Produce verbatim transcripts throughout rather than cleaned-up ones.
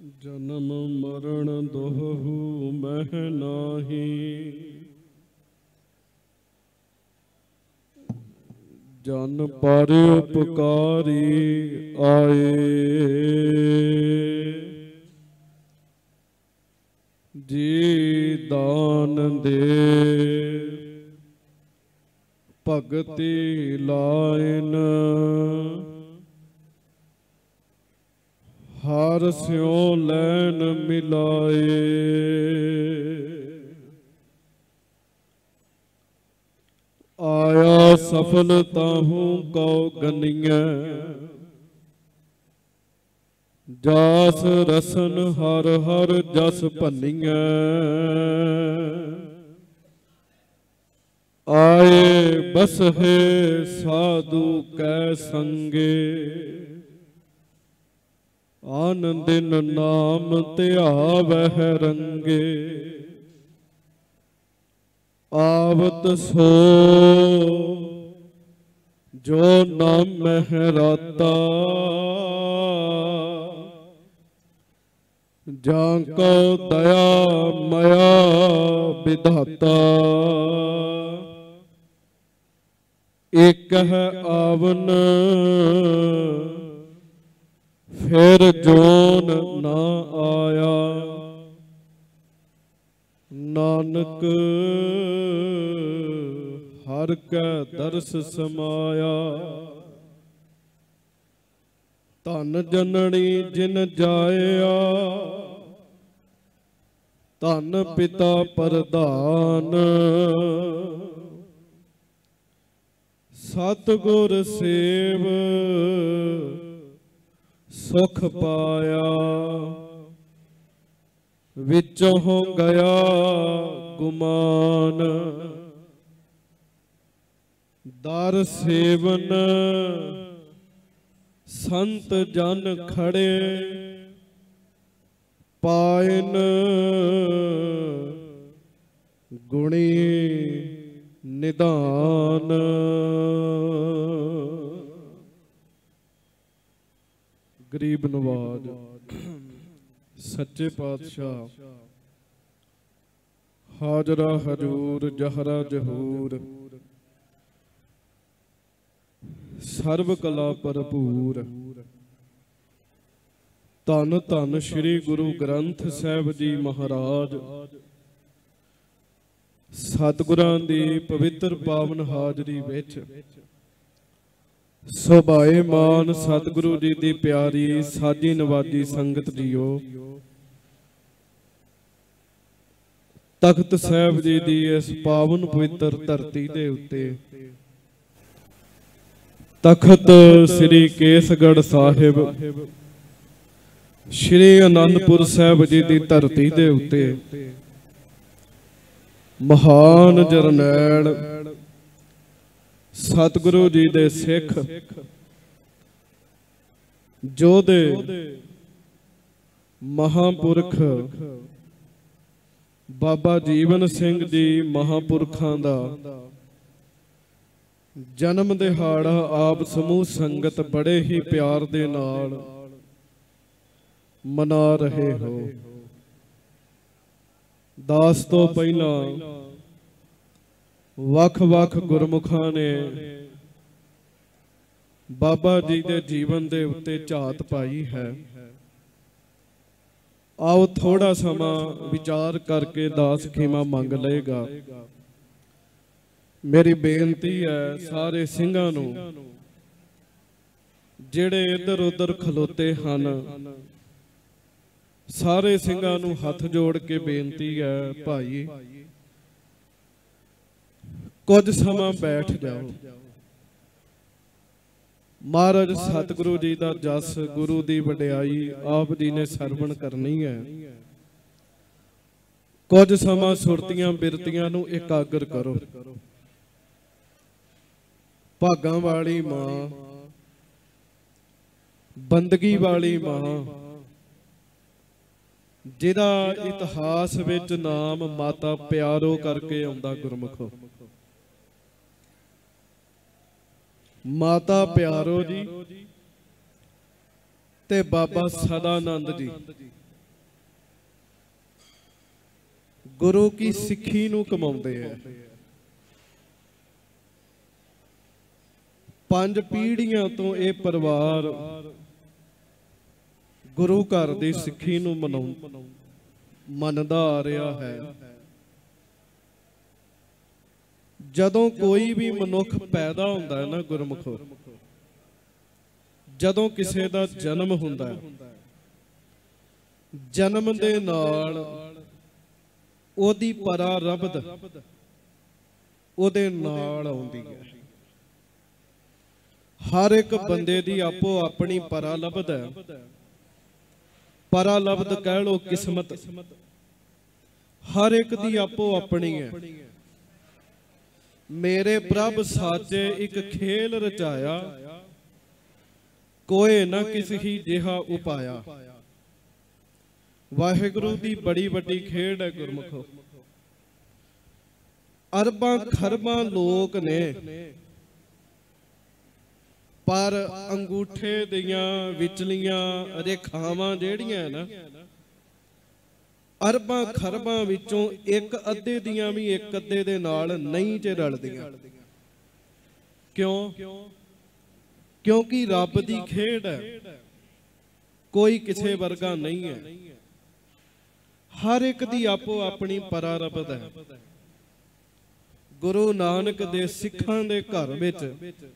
जन्म मरण दोहु मह नाही, जन पर उपकारी आए। जी दान दे भगति लाइन, हर स्यों लैन मिलाए। आया सफल ताहू कौ गनिया, जास रसन हर हर जस भनिया। आए बस है साधु कै संगे, आन दिन नाम ध्यावह रंगे। आवत सो जो नाम महराता, जाको दया मया विधाता। एक है आवन फिर जोन ना आया, नानक हर कै दर्श समाया। धन जननी जिन जाया, धन पिता प्रधान। सतगुर सेव सुख पाया, विचों गया गुमान। दर सेवन संत जन खड़े, पायन गुणी निदान। गरीब नवाज सच्चे पातशाह, हाजरा हजूर जहरा जहूर, सर्व कला भरपूर। धन धन श्री गुरु ग्रंथ साहिब जी महाराज, सतगुरां दी पवित्र पावन हाजरी विच सुभाएमान सतगुरु जी दी प्यारी साजी नवाजी संगत जीओ, तख्त साहिब जी दी इस पावन पवित्र धरती दे उत्ते तख्त श्री केसगढ़ साहिब श्री आनंदपुर साहिब जी दी धरती दे उत्ते महान जरनैल सतगुरु जी दे सिख जोधे महापुरख बाबा जीवन सिंह जी महापुरखां दा जन्म दिहाड़ा आप समूह संगत बड़े ही प्यार दे नाल मना रहे हो। दास तो पहला वख वख गुरमुखां ने बाबा जी दे जीवन दे उत्ते झात पाई है। आओ थोड़ा समा विचार करके दास खीमा मंग लेगा। मेरी बेनती है सारे सिंघां नूं जिहड़े इधर उधर खलोते हन, सारे सिंघां नूं हथ जोड़ के बेनती है भाई कुछ समा बैठ जाओ। महाराज सतगुरु जी का जस गुरु की वडियाई आप जी ने सरवण करनी है। कुछ समा सुरतियां बिरतियां नूं एकाग्र करो। भागां वाली मां, बंदगी वाली मां, जिहदा इतिहास विच नाम माता प्यारो करके आउंदा गुरमुखो। माता प्यारो जी ते बाबा सदानंद जी ਗੁਰੂ ਕੀ ਸਿੱਖੀ ਨੂੰ ਕਮਾਉਂਦੇ ਆ। ਪੰਜ ਪੀੜ੍ਹੀਆਂ ਤੋਂ ਇਹ ਪਰਿਵਾਰ ਗੁਰੂ ਘਰ ਦੀ ਸਿੱਖੀ ਨੂੰ ਮਨਾਉ ਮੰਨਦਾ ਆ ਰਿਹਾ ਹੈ। ਜਦੋਂ ਕੋਈ ਵੀ ਮਨੁੱਖ ਪੈਦਾ ਹੁੰਦਾ ਹੈ ਨਾ ਗੁਰਮੁਖੋ, ਜਦੋਂ ਕਿਸੇ ਦਾ ਜਨਮ ਹੁੰਦਾ ਹੈ, ਜਨਮ ਦੇ ਨਾਲ ਉਹਦੀ ਪਰਾ ਰਬਦ ਉਹਦੇ ਨਾਲ ਆਉਂਦੀ ਹੈ। ਹਰ ਇੱਕ ਬੰਦੇ ਦੀ ਆਪੋ ਆਪਣੀ ਪਰਾ ਲਬਦ ਹੈ। ਪਰਾ ਲਬਦ ਕਹਿ ਲੋ ਕਿਸਮਤ, ਹਰ ਇੱਕ ਦੀ ਆਪੋ ਆਪਣੀ ਹੈ। ਮੇਰੇ ਪ੍ਰਭ ਸਾਜੇ ਇੱਕ ਖੇਲ ਰਚਾਇਆ, ਕੋਏ ਨਾ ਕਿਸੇ ਹੀ ਜਿਹਾ ਉਪਾਇਆ। ਵਾਹਿਗੁਰੂ ਦੀ ਬੜੀ ਵੱਡੀ ਖੇਡ ਹੈ ਗੁਰਮੁਖੋ। ਅਰਬਾਂ ਖਰਬਾਂ ਲੋਕ ਨੇ, ਪਰ ਅੰਗੂਠੇ ਦੀਆਂ ਵਿਚਲੀਆਂ ਰੇਖਾਵਾਂ ਜਿਹੜੀਆਂ ਨਾ, ਅਰਬਾਂ ਖਰਬਾਂ ਵਿੱਚੋਂ ਇੱਕ ਅੱਧੇ ਦੀਆਂ ਵੀ ਇੱਕ ਅੱਧੇ ਦੇ ਨਾਲ ਨਹੀਂ ਚ ਰਲਦੀਆਂ। ਕਿਉਂ? ਕਿਉਂਕਿ ਰੱਬ ਦੀ ਖੇਡ ਹੈ, ਕੋਈ ਕਿਸੇ ਵਰਗਾ ਨਹੀਂ ਹੈ। ਹਰ ਇੱਕ ਦੀ ਆਪੋ ਆਪਣੀ ਪਰਾ ਰਬਦ ਹੈ। ਗੁਰੂ ਨਾਨਕ ਦੇ ਸਿੱਖਾਂ ਦੇ ਘਰ ਵਿੱਚ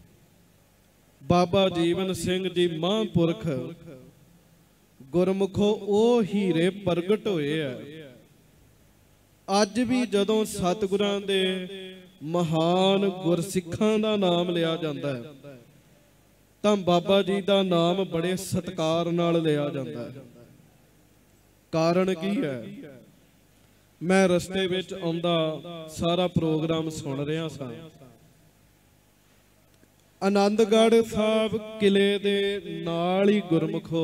ਬਾਬਾ ਜੀਵਨ ਸਿੰਘ ਜੀ ਮਹਾਂਪੁਰਖ ਗੁਰਮੁਖੋ ਉਹ ਹੀਰੇ ਪ੍ਰਗਟ ਹੋਏ ਆ। ਅੱਜ ਵੀ ਜਦੋਂ ਸਤਿਗੁਰਾਂ ਦੇ ਮਹਾਨ ਗੁਰਸਿੱਖਾਂ ਦਾ ਨਾਮ ਲਿਆ ਜਾਂਦਾ ਹੈ ਤਾਂ ਬਾਬਾ ਜੀ ਦਾ ਨਾਮ ਬੜੇ ਸਤਿਕਾਰ ਨਾਲ ਲਿਆ ਜਾਂਦਾ ਹੈ। ਕਾਰਨ ਕੀ ਹੈ? ਮੈਂ ਰਸਤੇ ਵਿੱਚ ਆਉਂਦਾ ਸਾਰਾ ਪ੍ਰੋਗਰਾਮ ਸੁਣ ਰਿਹਾ ਸਾਂ। ਆਨੰਦਗੜ੍ਹ ਸਾਹਿਬ ਕਿਲੇ ਦੇ ਨਾਲ ਹੀ ਗੁਰਮੁਖੋ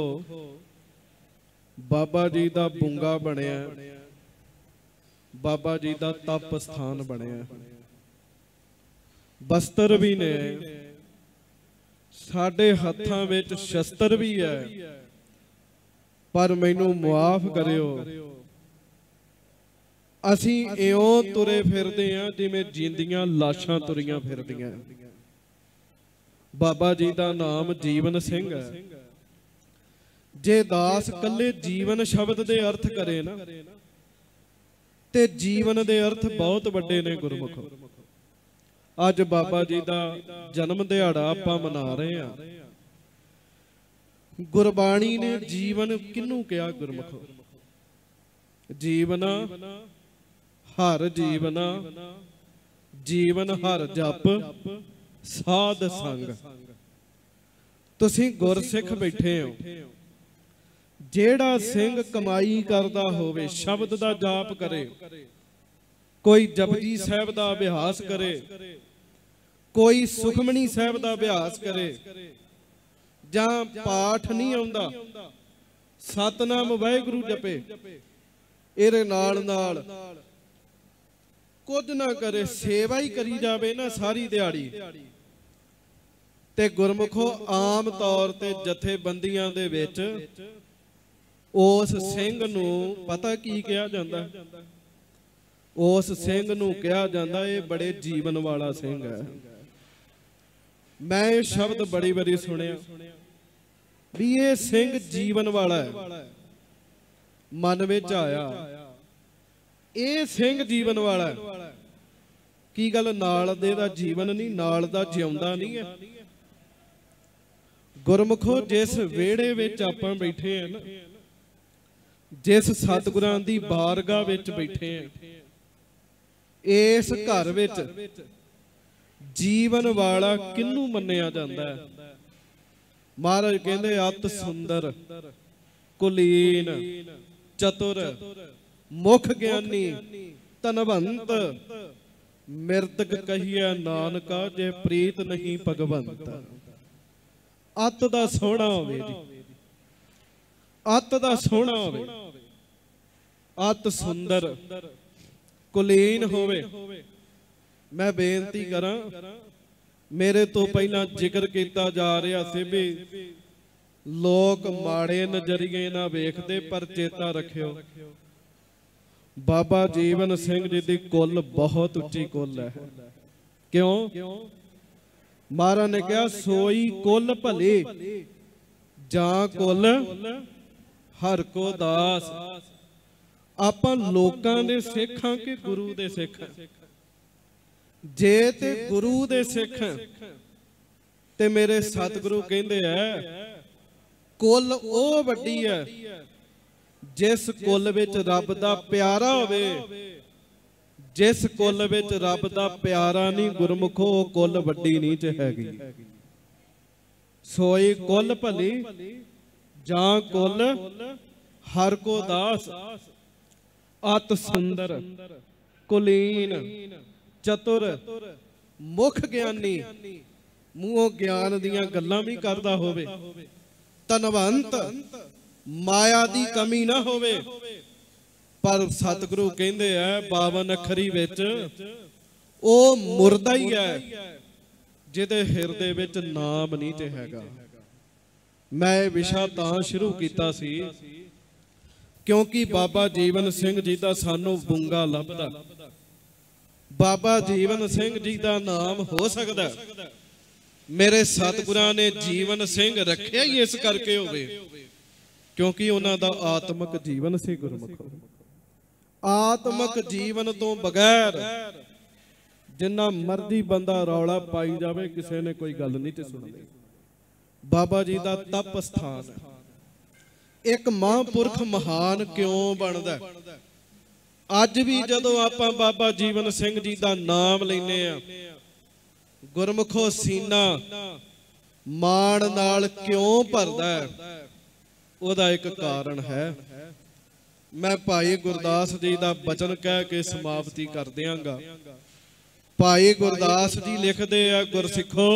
ਬਾਬਾ ਜੀ ਦਾ ਬੁੰਗਾ ਬਣਿਆ, ਬਾਬਾ ਜੀ ਦਾ ਤਪ ਸਥਾਨ ਬਣਿਆ। ਬਸਤਰ ਵੀ ਨੇ, ਸਾਡੇ ਹੱਥਾਂ ਵਿੱਚ ਸ਼ਸਤਰ ਵੀ ਹੈ, ਪਰ ਮੈਨੂੰ ਮੁਆਫ ਕਰਿਓ, ਅਸੀਂ ਇਉਂ ਤੁਰੇ ਫਿਰਦੇ ਆਂ ਜਿਵੇਂ ਜਿੰਦੀਆਂ ਲਾਸ਼ਾਂ ਤੁਰੀਆਂ ਫਿਰਦੀਆਂ। ਬਾਬਾ ਜੀ ਦਾ ਨਾਮ ਜੀਵਨ ਸਿੰਘ ਹੈ। ਜੇ ਦਾਸ ਕੱਲੇ ਜੀਵਨ ਸ਼ਬਦ ਦੇ ਅਰਥ ਕਰੇ ਨਾ, ਤੇ ਜੀਵਨ ਦੇ ਅਰਥ ਬਹੁਤ ਵੱਡੇ ਨੇ ਗੁਰਮੁਖੋ। ਅੱਜ ਬਾਬਾ ਜੀ ਦਾ ਜਨਮ ਦਿਹਾੜਾ ਆਪਾਂ ਮਨਾ ਰਹੇ ਹਾਂ। ਗੁਰਬਾਣੀ ਨੇ ਜੀਵਨ ਕਿਹਨੂੰ ਕਿਹਾ ਗੁਰਮੁਖੋ? ਜੀਵਨਾ ਹਰ ਜੀਵਨਾ, ਜੀਵਨ ਹਰ ਜਪ ਸਾਧ ਸੰਗ। ਤੁਸੀਂ ਗੁਰਸਿੱਖ ਬੈਠੇ ਹੋ, ਜਿਹੜਾ ਸਿੰਘ ਕਮਾਈ ਕਰਦਾ ਹੋਵੇ, ਸ਼ਬਦ ਦਾ ਜਾਪ ਕਰੇ, ਕੋਈ ਜਪਜੀ ਸਾਹਿਬ ਦਾ ਅਭਿਆਸ ਕਰੇ, ਕੋਈ ਸੁਖਮਨੀ ਸਾਹਿਬ ਦਾ ਅਭਿਆਸ ਕਰੇ, ਜਾਂ ਪਾਠ ਨਹੀਂ ਆਉਂਦਾ, ਸਤਨਾਮ ਵਾਹਿਗੁਰੂ ਜਪੇ, ਇਹਦੇ ਨਾਲ ਨਾਲ ਕੁਝ ਨਾ ਕਰੇ, ਸੇਵਾ ਹੀ ਕਰੀ ਜਾਵੇ ਨਾ ਸਾਰੀ ਦਿਹਾੜੀ, ਤੇ ਗੁਰਮੁਖੋ ਆਮ ਤੌਰ ਤੇ ਜਥੇਬੰਦੀਆਂ ਦੇ ਵਿੱਚ ਉਸ ਸਿੰਘ ਨੂੰ ਪਤਾ ਕੀ ਕਿਹਾ ਜਾਂਦਾ? ਉਸ ਸਿੰਘ ਨੂੰ ਕਿਹਾ ਜਾਂਦਾ ਇਹ ਬੜੇ ਜੀਵਨ ਵਾਲਾ ਸਿੰਘ ਹੈ। ਮੈਂ ਇਹ ਸ਼ਬਦ ਬੜੀ ਵਾਰੀ ਸੁਣਿਆ ਵੀ ਇਹ ਸਿੰਘ ਜੀਵਨ ਵਾਲਾ ਹੈ। ਮਨ ਵਿੱਚ ਆਇਆ ਇਹ ਸਿੰਘ ਜੀਵਨ ਵਾਲਾ ਹੈ। ਕੀ ਗੱਲ, ਨਾਲ ਦੇ ਦਾ ਜੀਵਨ ਨਹੀਂ, ਨਾਲ ਦਾ ਜਿਉਂਦਾ ਨਹੀਂ ਹੈ? ਗੁਰਮੁਖੋ ਜਿਸ ਵਿਹੜੇ ਵਿੱਚ ਆਪਾਂ ਬੈਠੇ ਹਾਂ ਨਾ, ਜਿਸ ਸਤਿਗੁਰਾਂ ਦੀ ਬਾਰਗਾਹ ਵਿੱਚ ਬੈਠੇ ਹਾਂ, ਇਸ ਘਰ ਵਿੱਚ ਜੀਵਨ ਵਾਲਾ ਕਿਹਨੂੰ ਮੰਨਿਆ ਜਾਂਦਾ ਹੈ? ਮਹਾਰਾਜ ਕਹਿੰਦੇ ਅਤ ਸੁੰਦਰ, ਕੁਲੀਨ, ਚਤੁਰ, ਮੁਖ ਗਿਆਨੀ, ਧਨਵੰਤ, ਮਿਰਤਕ ਕਹੀਐ ਨਾਨਕਾ, ਜੇ ਪ੍ਰੀਤ ਨਹੀਂ ਭਗਵੰਤ। ਅੱਤ ਦਾ ਸੋਹਣਾ ਹੋਵੇ ਜੀ, ਅੱਤ ਦਾ ਸੋਹਣਾ ਹੋਵੇ, ਅੱਤ ਸੁੰਦਰ, ਕੁਲੀਨ ਹੋਵੇ। ਮੈਂ ਬੇਨਤੀ ਕਰਾਂ, ਮੇਰੇ ਤੋਂ ਪਹਿਲਾਂ ਜ਼ਿਕਰ ਕੀਤਾ ਜਾ ਰਿਹਾ ਸੀ ਵੀ ਲੋਕ ਮਾੜੇ ਨਜ਼ਰੀਏ ਨਾਲ ਵੇਖਦੇ, ਪਰ ਚੇਤਾ ਰੱਖਿਓ ਬਾਬਾ ਜੀਵਨ ਸਿੰਘ ਜੀ ਦੀ ਕੁੱਲ ਬਹੁਤ ਉੱਚੀ ਕੁੱਲ ਹੈ। ਕਿਉਂ? ਮਹਾਰਾਜ ਨੇ ਕਿਹਾ ਸੋਈ ਕੁੱਲ ਭਲੇ ਜਾਂ ਕੁੱਲ ਹਰ ਕੋ ਦਾਸ। ਆਪਾਂ ਲੋਕਾਂ ਦੇ ਸਿੱਖ ਹਾਂ ਕਿ ਗੁਰੂ ਦੇ ਸਿੱਖ? ਜੇ ਤੇ ਗੁਰੂ ਦੇ ਸਿੱਖ ਤੇ ਮੇਰੇ ਸਤਿਗੁਰੂ ਕਹਿੰਦੇ ਆ ਕੁੱਲ ਉਹ ਵੱਡੀ ਹੈ ਜਿਸ ਕੁੱਲ ਵਿੱਚ ਰੱਬ ਦਾ ਪਿਆਰਾ ਹੋਵੇ। ਜਿਸ ਕੁੱਲ ਵਿੱਚ ਰੱਬ ਦਾ ਪਿਆਰਾ ਨਹੀਂ ਗੁਰਮੁਖੋ ਉਹ ਕੁੱਲ ਵੱਡੀ ਨਹੀਂ ਚ ਹੈਗੀ। ਸੋਈ ਕੁੱਲ ਭਲੀ ਜਾਂ ਕੁੱਲ ਹਰ ਕੋ ਦਾਸ। ਅਤ ਸੁੰਦਰ ਕੁਲੀਨ ਚਤੁਰ ਮੁਖ ਗਿਆਨੀ, ਮੂੰਹੋਂ ਗਿਆਨ ਦੀਆਂ ਗੱਲਾਂ ਵੀ ਕਰਦਾ ਹੋਵੇ, ਧਨਵੰਤ ਮਾਇਆ ਦੀ ਕਮੀ ਨਾ ਹੋਵੇ। ਪਰ ਸਤਿਗੁਰੂ ਕਹਿੰਦੇ ਆ ਬਾਵਨ ਅੱਖਰੀ ਵਿੱਚ ਉਹ ਮੁਰਦਾ ਹੀ ਹੈ ਜਿਹਦੇ ਹਿਰਦੇ ਵਿੱਚ ਨਾਮ ਨਹੀਂ ਤੇ ਹੈਗਾ। ਮੈਂ ਇਹ ਵਿਸ਼ਾ ਤਾਂ ਸ਼ੁਰੂ ਕੀਤਾ ਸੀ ਕਿਉਂਕਿ ਬਾਬਾ ਜੀਵਨ ਸਿੰਘ ਜੀ ਦਾ ਸਾਨੂੰ ਬੁੰਗਾ ਲੱਭਦਾ। ਬਾਬਾ ਜੀਵਨ ਸਿੰਘ ਜੀ ਦਾ ਨਾਮ ਹੋ ਸਕਦਾ ਮੇਰੇ ਸਤਿਗੁਰਾਂ ਨੇ ਜੀਵਨ ਸਿੰਘ ਰੱਖਿਆ ਹੀ ਇਸ ਕਰਕੇ ਹੋਵੇ ਕਿਉਂਕਿ ਉਹਨਾਂ ਦਾ ਆਤਮਿਕ ਜੀਵਨ ਸੀ ਗੁਰਮੁਖੋ। ਆਤਮਿਕ ਜੀਵਨ ਤੋਂ ਬਗੈਰ ਜਿੰਨਾ ਮਰਜ਼ੀ ਬੰਦਾ ਰੌਲਾ ਪਾਈ ਜਾਵੇ ਕਿਸੇ ਨੇ ਕੋਈ ਗੱਲ ਨਹੀਂ ਤੇ ਸੁਣਨੀ। ਬਾਬਾ ਜੀ ਦਾ ਤਪ ਸਥਾਨ ਹੈ। ਇੱਕ ਮਹਾਂਪੁਰਖ ਮਹਾਨ ਕਿਉਂ ਬਣਦਾ? ਅੱਜ ਵੀ ਜਦੋਂ ਆਪਾਂ ਬਾਬਾ ਜੀਵਨ ਸਿੰਘ ਜੀ ਦਾ ਨਾਮ ਲੈਨੇ ਆ ਗੁਰਮੁਖੋ ਸੀਨਾ ਮਾਣ ਨਾਲ ਕਿਉਂ ਭਰਦਾ? ਉਹਦਾ ਇੱਕ ਕਾਰਨ ਹੈ। ਮੈਂ ਭਾਈ ਗੁਰਦਾਸ ਜੀ ਦਾ ਬਚਨ ਕਹਿ ਕੇ ਸਮਾਪਤੀ ਕਰ ਦਿਆਂਗਾ। ਭਾਈ ਗੁਰਦਾਸ ਜੀ ਲਿਖਦੇ ਆ ਗੁਰਸਿੱਖੋ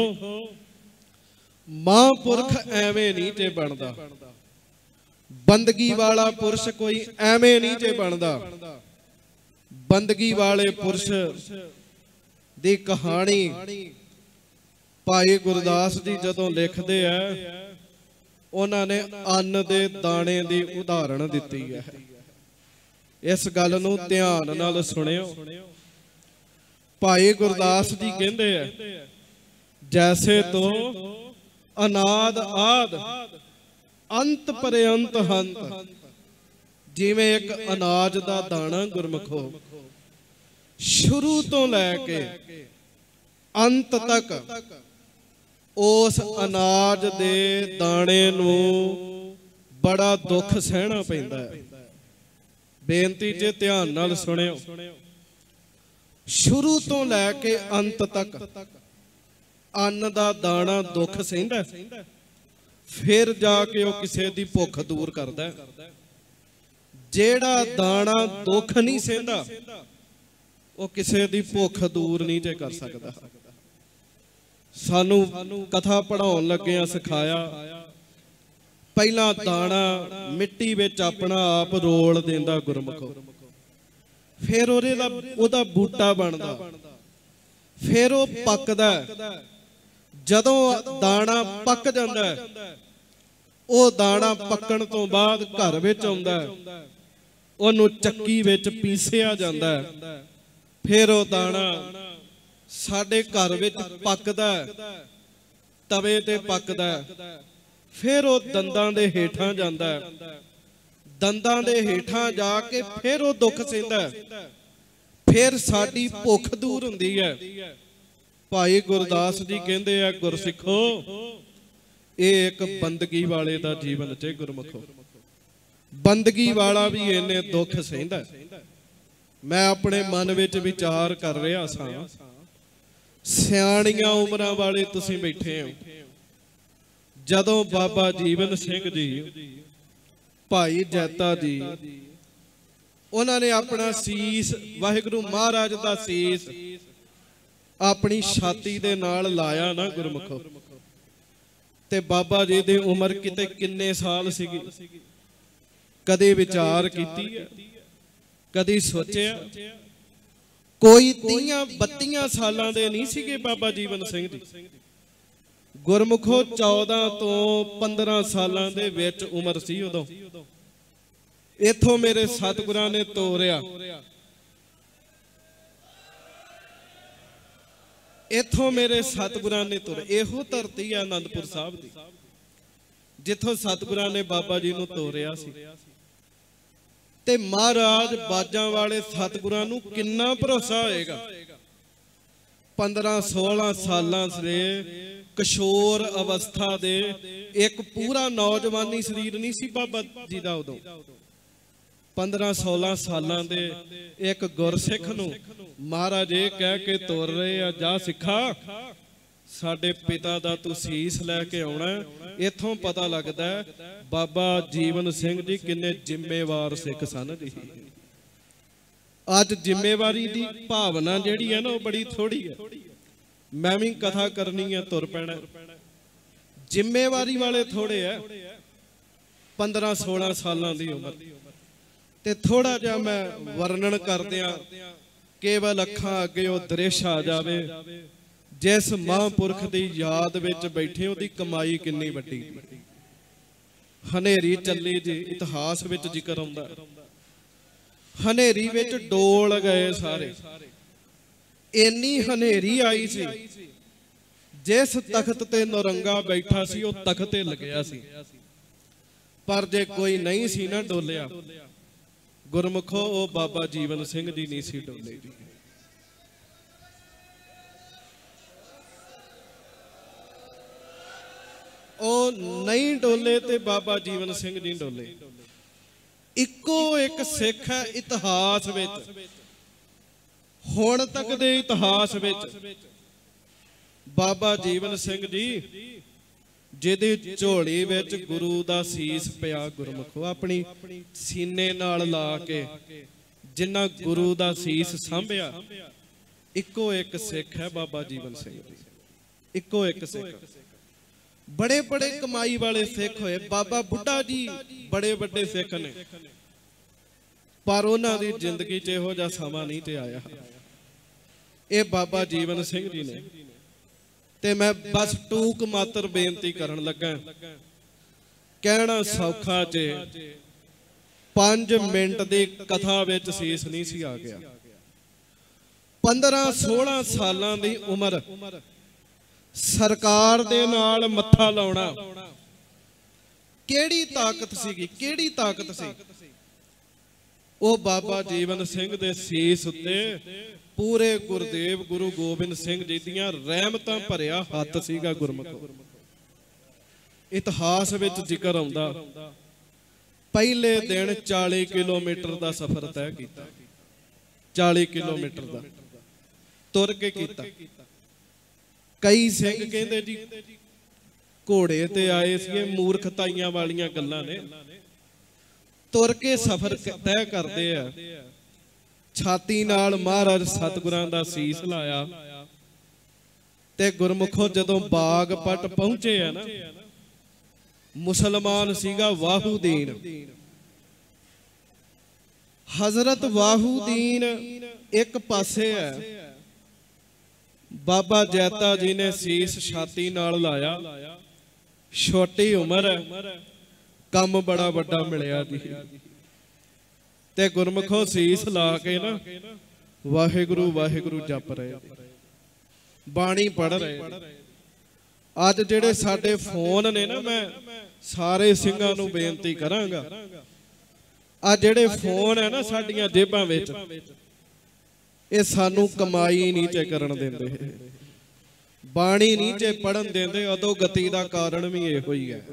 ਮਹਾਂਪੁਰਖ ਐਵੇਂ ਨਹੀਂ ਜੇ ਬਣਦਾ। ਬੰਦਗੀ ਵਾਲਾ ਪੁਰਸ਼ ਕੋਈ ਐਵੇਂ ਨਹੀਂ ਜੇ ਬਣਦਾ। ਬੰਦਗੀ ਵਾਲੇ ਪੁਰਸ਼ ਦੀ ਕਹਾਣੀ ਭਾਈ ਗੁਰਦਾਸ ਜੀ ਜਦੋਂ ਲਿਖਦੇ ਆ ਉਹਨਾਂ ਨੇ ਅੰਨ ਦੇ ਦਾਣੇ ਦੀ ਉਦਾਹਰਣ ਦਿੱਤੀ ਹੈ। ਇਸ ਗੱਲ ਨੂੰ ਧਿਆਨ ਨਾਲ ਸੁਣਿਓ। ਭਾਈ ਗੁਰਦਾਸ ਜੀ ਕਹਿੰਦੇ ਆ ਜੈਸੇ ਤੋ ਅਨਾਦ ਆਦ ਅੰਤ ਪਰਯੰਤ ਹੰਤ। ਜਿਵੇਂ ਇੱਕ ਅਨਾਜ ਦਾ ਦਾਣਾ ਗੁਰਮੁਖੋ ਸ਼ੁਰੂ ਤੋਂ ਲੈ ਕੇ ਅੰਤ ਤੱਕ ਉਸ ਅਨਾਜ ਦੇ ਦਾਣੇ ਨੂੰ ਬੜਾ ਦੁੱਖ ਸਹਿਣਾ ਪੈਂਦਾ ਹੈ। ਬੇਨਤੀ ਜੇ ਧਿਆਨ ਨਾਲ ਸੁਣਿਓ। ਸ਼ੁਰੂ ਤੋਂ ਲੈ ਕੇ ਅੰਤ ਤੱਕ ਅੰਨ ਦਾ ਦਾਣਾ ਦੁੱਖ ਸਹਿੰਦਾ, ਫਿਰ ਜਾ ਕੇ ਉਹ ਕਿਸੇ ਦੀ ਭੁੱਖ ਦੂਰ ਕਰਦਾ। ਜਿਹੜਾ ਦਾਣਾ ਦੁੱਖ ਨਹੀਂ ਸਹਿੰਦਾ ਉਹ ਕਿਸੇ ਦੀ ਭੁੱਖ ਦੂਰ ਨਹੀਂ ਜੇ ਕਰ ਸਕਦਾ। ਸਾਨੂੰ ਕਥਾ ਪੜਾਉਣ ਲੱਗਿਆਂ ਸਿਖਾਇਆ ਪਹਿਲਾਂ ਦਾਣਾ ਮਿੱਟੀ ਵਿੱਚ ਆਪਣਾ ਆਪ ਰੋਲ ਦਿੰਦਾ ਗੁਰਮੁਖੋ, ਫਿਰ ਉਹਦੇ ਦਾ ਉਹਦਾ ਬੂਟਾ ਬਣਦਾ, ਫਿਰ ਉਹ ਪੱਕਦਾ। ਜਦੋਂ ਦਾਣਾ ਪੱਕ ਜਾਂਦਾ ਉਹ ਦਾਣਾ ਪੱਕਣ ਤੋਂ ਬਾਅਦ ਘਰ ਵਿੱਚ ਆਉਂਦਾ, ਉਹਨੂੰ ਚੱਕੀ ਵਿੱਚ ਪੀਸਿਆ ਜਾਂਦਾ। ਫਿਰ ਉਹ ਦਾਣਾ ਸਾਡੇ ਘਰ ਵਿੱਚ ਪੱਕਦਾ, ਤਵੇ ਤੇ ਪੱਕਦਾ। ਫਿਰ ਉਹ ਦੰਦਾਂ ਦੇ ਹੇਠਾਂ ਜਾਂਦਾ, ਦੰਦਾਂ ਦੇ ਹੇਠਾਂ ਜਾ ਕੇ ਫਿਰ ਉਹ ਦੁੱਖ ਸਹਿੰਦਾ, ਫਿਰ ਸਾਡੀ ਭੁੱਖ ਦੂਰ ਹੁੰਦੀ ਹੈ। ਭਾਈ ਗੁਰਦਾਸ ਜੀ ਕਹਿੰਦੇ ਆ ਗੁਰਸਿੱਖੋ ਇਹ ਇੱਕ ਬੰਦਗੀ ਵਾਲੇ ਦਾ ਜੀਵਨ ਚ ਗੁਰਮੁਖੋ। ਬੰਦਗੀ ਵਾਲਾ ਵੀ ਇਹਨੇ ਦੁੱਖ ਸਹਿੰਦਾ। ਮੈਂ ਆਪਣੇ ਮਨ ਵਿੱਚ ਵਿਚਾਰ ਕਰ ਰਿਹਾ ਸਾਂ, ਸਿਆਣੀਆਂ ਉਮਰਾਂ ਵਾਲੇ ਤੁਸੀਂ ਬੈਠੇ ਹੋ। ਜਦੋਂ ਬਾਬਾ ਜੀਵਨ ਸਿੰਘ ਜੀ, ਭਾਈ ਜੈਤਾ ਜੀ, ਉਹਨਾਂ ਨੇ ਆਪਣਾ ਸੀਸ ਵਾਹਿਗੁਰੂ ਮਹਾਰਾਜ ਦਾ ਸੀਸ ਆਪਣੀ ਛਾਤੀ ਦੇ ਨਾਲ ਲਾਇਆ ਨਾ ਗੁਰਮੁਖੋ, ਤੇ ਬਾਬਾ ਜੀ ਦੀ ਉਮਰ ਕਿਤੇ ਕਿੰਨੇ ਸਾਲ ਸੀਗੀ? ਕਦੇ ਵਿਚਾਰ ਕੀਤੀ ਹੈ? ਕਦੀ ਸੋਚਿਆ? ਕੋਈ ਤੀਆਂ ਬੱਤੀਆਂ ਸਾਲਾਂ ਦੇ ਨਹੀਂ ਸੀਗੇ ਬਾਬਾ ਜੀਵਨ ਸਿੰਘ ਜੀ। ਗੁਰਮੁਖੋ ਚੌਦਾਂ ਤੋਂ ਪੰਦਰਾਂ ਸਾਲਾਂ ਦੇ ਵਿੱਚ ਉਮਰ ਸੀ ਉਦੋਂ। इथों मेरे सतगुरां ने तोरिया, इथों मेरे सतगुरां ने तोरिया। इहो धरती है आनंदपुर साहब दी, जिथों सतगुरां ने बाबा जी नूं तोरिया सी। ते महाराज बाजां वाले सतगुरां नूं किन्ना भरोसा होएगा। पंद्रह सोलह सालां से किशोर अवस्था दे एक पूरा नौजवानी शरीर नहीं सी बाबा जी दा उदों। पंद्रह सोलह सालां दे एक गुरसिख नूं महाराज ये कह के तुर रहे आ, जा सिखा साडे पिता दा तू सीस लैके आउणा। इथों पता लगदा है बाबा जीवन सिंह जी किन्ने जिम्मेवार सिख सन जी। अज जिम्मेवारी दी भावना जिहड़ी है ना वो बड़ी थोड़ी है। मैं भी कथा करनी है, तुर पैना। जिम्मेवारी वाले थोड़े है। पंद्रह सोलह सालां दी उम्र ते थोड़ा जा मैं वर्णन कर दिया, केवल अखां अगे वो दृश्य आ जावे जिस महापुरख दी याद विच बैठे उहदी कमाई किन्नी वड्डी। हनेरी चली जी, इतिहास विच जिक्र आउंदा। हनेरी विच डोल गए सारे, इन्नी हनेरी आई सी जिस तख्त ते नौरंगा बैठा सी वो तख्ते लगया सी, पर जे कोई नहीं सी ना डोलिया गुरमुखो वो बाबा जीवन सिंह जी नहीं सी डोले जी। ओ नहीं डोले ते बाबा जीवन सिंह जी डोले। इको एक सिख है इतिहास विच, हुण तक दे इतिहास विच बाबा जीवन सिंह जी जिहदी झोली विच गुरु दा सीस पिया। गुरमुखो अपनी सीने नाल ला के जिन्ना गुरु दा सीस सांभिया, इको एक सिख है बाबा जीवन सिंह जी। इको एक सिख। बड़े बड़े कमाई वाले सिख होए। बाबा बुढ़ा जी बड़े बड़े सिख ने, पर उन्हां दी जिंदगी च इहो जिहा समां नहीं ते आया। ये बाबा जीवन सिंह जी ने। ते मैं बस टूक मात्र बेनती करन लगा। कहना सौखा जे पांच मिनट दी कथा विच सीस नहीं सी आ गया। पंद्रह सोलह सालां दी उम्र, सरकार दे नाल मत्था लाउणा केड़ी ताकत सीगी, केड़ी ताकत सी। ओ बाबा जीवन सिंह दे सीस उत्ते पूरे गुरदेव गुरु गोबिंद सिंह जी दियां रहमतां भरिया हत्थ सीगा। गुरमुखो इतिहास विच जिक्र आउंदा, पहले दिन चालीस किलोमीटर दा सफर तय कीता। चालीस किलोमीटर दा तुर के कीता। कई सिंह कहंदे जी घोड़े ते आए सी, मूर्खताइयां वालियां गल्लां ने। तुर के सफर तय करदे आ। छाती नाल महाराज सतगुरां दा सीस लाया ते गुरमुखो जदों बागपट पहुंचे है ना, मुसलमान सीगा वाहूदीन। हजरत वाहूदीन एक पासे है, बाबा जैता जी ने सीस छाती नाल लाया। छोटी उम्र है, कम बड़ा वड्डा मिलिया जी। ते गुरमुखो सीस ला के ना वाहिगुरु वाहिगुरु जप रहे, बाणी पढ़ रहे। अज जेड़े साडे फोन ने ना, मैं सारे सिंघां नूं बेनती करांगा, आ जेड़े फोन है ना साडियां जेबां विच, ये सानू कमाई नहीं चे करन देंदे, बाणी नहीं चे पढ़न देंदे। अधोगति दा कारण भी इहो ही है।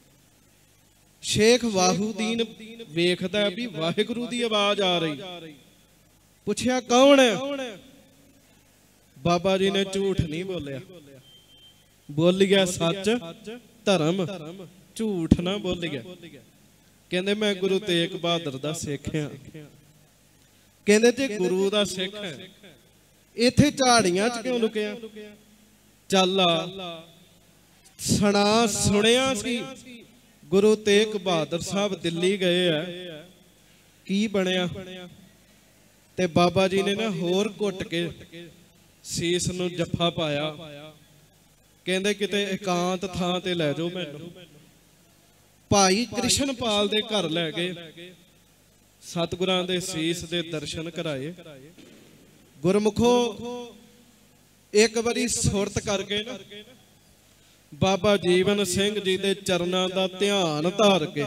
शेख वाहूदीन वेखदा भी वाहिगुरु दी आवाज आ रही। पुछया कौन है? बाबा जी ने झूठ नहीं बोलिया, बोलिया सच धर्म, झूठ ना बोलिया। कहंदे मैं गुरु तेग बहादुर दा सिख हां। कहंदे जे गुरु दा सिख है इत्थे झाड़ियां च क्यों लुकिया? चल आ सुना। सुनिया सी गुरु तेग बहादुर साहब दिल्ली गए है, की बनया? ते बाबा जी ने ना होर घुट के सीस नूं जफा पाया। कहंदे किते एकांत थां ते लै जाओ मैनूं। भाई कृष्णपाल दे घर लै गए। ਸਤਿਗੁਰਾਂ ਦੇ ਸੀਸ ਦੇ ਦਰਸ਼ਨ ਕਰਾਏ। ਗੁਰਮੁਖੋ ਇੱਕ ਵਾਰੀ ਸੁਰਤ ਕਰਕੇ ਨਾ ਬਾਬਾ ਜੀਵਨ ਸਿੰਘ ਜੀ ਦੇ ਚਰਨਾਂ ਦਾ ਧਿਆਨ ਧਾਰ ਕੇ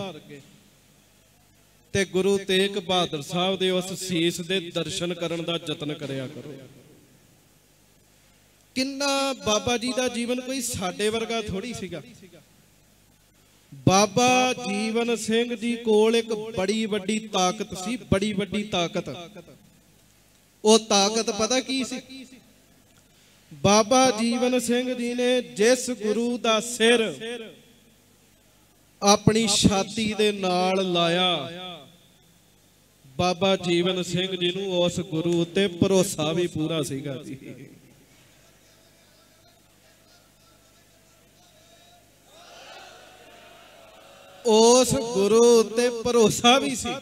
ਤੇ ਗੁਰੂ ਤੇਗ ਬਹਾਦਰ ਸਾਹਿਬ ਦੇ ਉਸ ਸੀਸ ਦੇ ਦਰਸ਼ਨ ਕਰਨ ਦਾ ਯਤਨ ਕਰਿਆ ਕਰੋ। ਕਿੰਨਾ ਬਾਬਾ ਜੀ ਦਾ ਜੀਵਨ ਕੋਈ ਸਾਡੇ ਵਰਗਾ ਥੋੜੀ ਸੀਗਾ। ਬਾਬਾ ਜੀਵਨ ਸਿੰਘ ਜੀ ਕੋਲ ਇੱਕ ਬੜੀ ਵੱਡੀ ਤਾਕਤ ਸੀ, ਬੜੀ ਵੱਡੀ ਤਾਕਤ। ਉਹ ਤਾਕਤ ਪਤਾ ਕੀ ਸੀ? ਬਾਬਾ ਜੀਵਨ ਸਿੰਘ ਜੀ ਨੇ ਜਿਸ ਗੁਰੂ ਦਾ ਸਿਰ ਆਪਣੀ ਛਾਤੀ ਦੇ ਨਾਲ ਲਾਇਆ, ਬਾਬਾ ਜੀਵਨ ਸਿੰਘ ਜੀ ਨੂੰ ਉਸ ਗੁਰੂ ਉੱਤੇ ਭਰੋਸਾ ਵੀ ਪੂਰਾ ਸੀਗਾ ਜੀ। ਉਸ ਗੁਰੂ ਉੱਤੇ ਭਰੋਸਾ ਵੀ ਸੀ।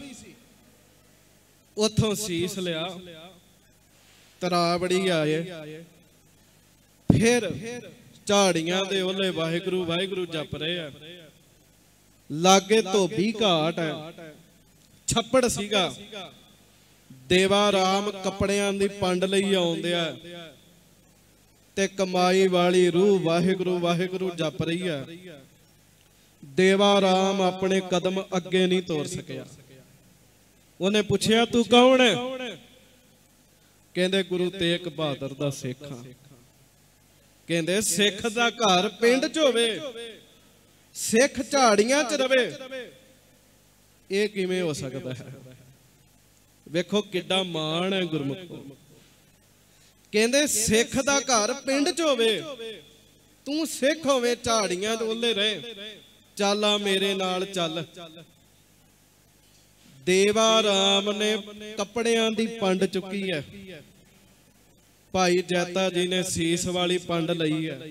ਉਥੋਂ ਸੀਸ ਲਿਆ, ਤਰਾਵੜੀ ਆਏ, ਫਿਰ ਝਾੜੀਆਂ ਦੇ ਉਹਲੇ ਵਾਹਿਗੁਰੂ ਵਾਹਿਗੁਰੂ ਜਪ ਰਹੇ ਆ। ਲਾਗੇ ਧੋਬੀ ਘਾਟ ਹੈ, ਛੱਪੜ ਸੀਗਾ। ਦੇਵਾ ਰਾਮ ਕੱਪੜਿਆਂ ਦੀ ਪੰਡ ਲਈ ਆਉਂਦੇ ਆ ਤੇ ਕਮਾਈ ਵਾਲੀ ਰੂਹ ਵਾਹਿਗੁਰੂ ਵਾਹਿਗੁਰੂ ਜਪ ਰਹੀ ਆ। ਦੇਵਾ ਰਾਮ ਆਪਣੇ ਕਦਮ ਅੱਗੇ ਨਹੀਂ ਤੋਰ ਸਕਿਆ। ਉਹਨੇ ਪੁੱਛਿਆ ਤੂੰ ਕੌਣ ਹੈ? ਕਹਿੰਦੇ ਗੁਰੂ ਤੇਗ ਬਹਾਦਰ ਦਾ ਸਿੱਖ ਹਾਂ। ਕਹਿੰਦੇ ਸਿੱਖ ਦਾ ਘਰ ਪਿੰਡ 'ਚ ਹੋਵੇ, ਸਿੱਖ ਝਾੜੀਆਂ 'ਚ ਰਵੇ, ਇਹ ਕਿਵੇਂ ਹੋ ਸਕਦਾ ਹੈ? ਵੇਖੋ ਕਿੱਡਾ ਮਾਣ ਹੈ ਗੁਰਮੁਖੋ। ਕਹਿੰਦੇ ਸਿੱਖ ਦਾ ਘਰ ਪਿੰਡ 'ਚ ਹੋਵੇ, ਤੂੰ ਸਿੱਖ ਹੋਵੇਂ ਝਾੜੀਆਂ 'ਚ ਉਹਲੇ ਰਹੇ, ਚੱਲ ਆ ਮੇਰੇ ਨਾਲ ਚੱਲ। ਦੇਵਾ ਰਾਮ ਨੇ ਕੱਪੜਿਆਂ ਦੀ ਪੰਡ ਚੁੱਕੀ ਹੈ, ਭਾਈ ਜੈਤਾ ਜੀ ਨੇ ਸੀਸ ਵਾਲੀ ਪੰਡ ਲਈ ਹੈ।